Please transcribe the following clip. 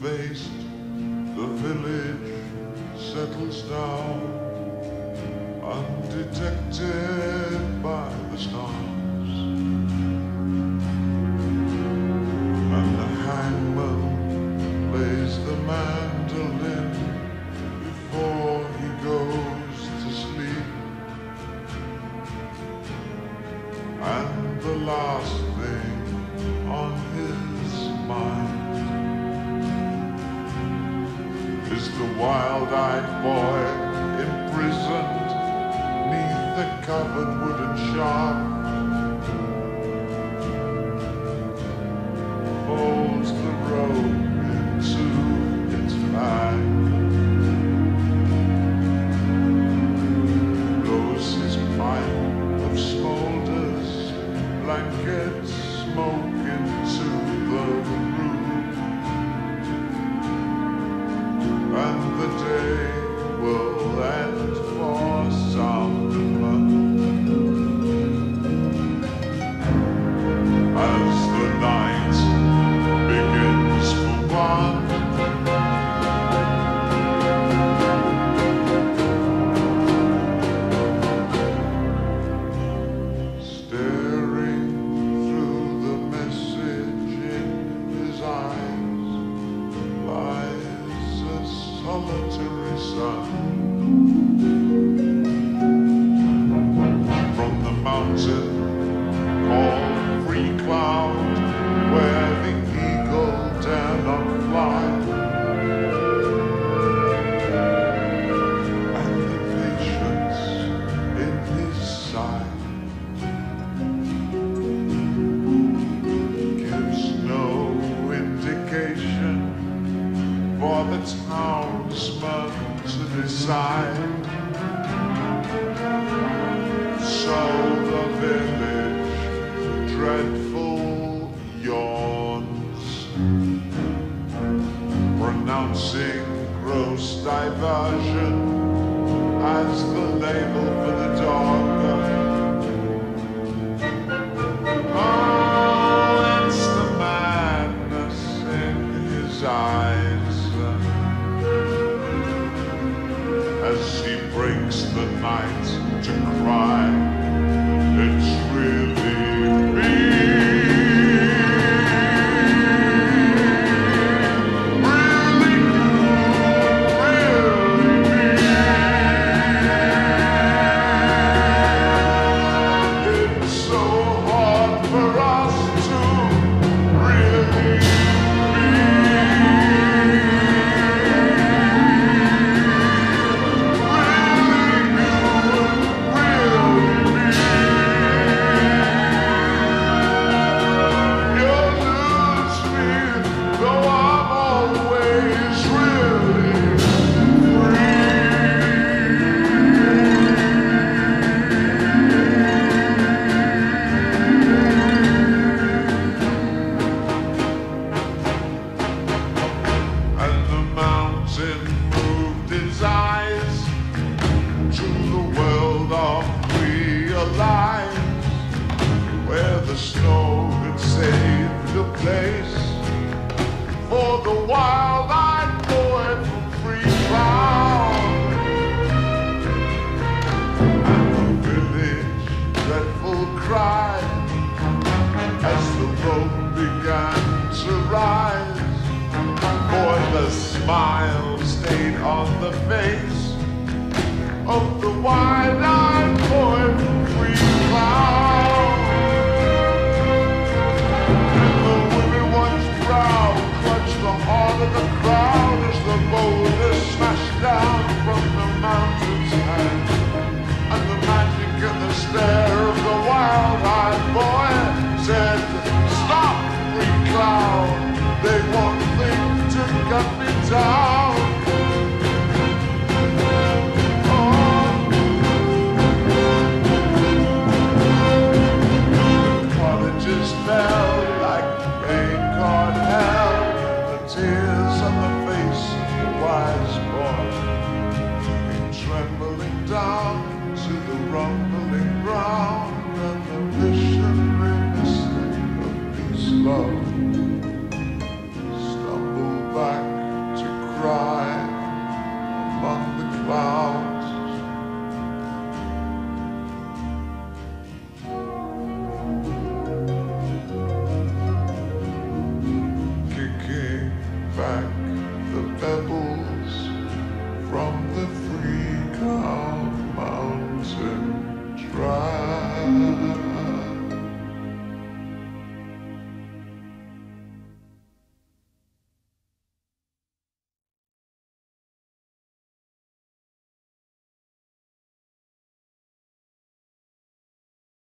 faced, the village settles down, undetected by the stars. And the hangman plays the mandolin before he goes to sleep. And the last thing on his mind is the wild-eyed boy imprisoned neath the covered wooden shop. Folds the rope into its bag, blows his pipe of smolders, blanket smoke into the room. And the day will end for some as the night begins for one. Staring through the message in his eyes lies a solitary sun. From the mountain called Freecloud, where the eagle dare not fly, and the patience in his sight gives no indication for the townsman to decide. So the village dreadful yawns, pronouncing gross diversion as the label for the dog. Oh, it's the madness in his eyes as he breaks the night to cry. It's really me. Really you, really me. It's so hard for us to really be. Moved its eyes to the world of realize, where the snow had saved a place for the wild-eyed boy from Freecloud. And the village dreadful cried as the road began to rise. For the smile stayed on the face of the wide-eyed boy from Freecloud. And the women once proud clutched the heart of the crowd as the boulders smashed down from the mountain's hand. And the magic and the stare of the wild-eyed boy said, "Stop, Freecloud, they won't think to cut me down." Cottages fell like rain caught hell, the tears on the face of the wise boy came trembling down to the rumbling ground, and the visionary mystic of peace love stumbled back the pebble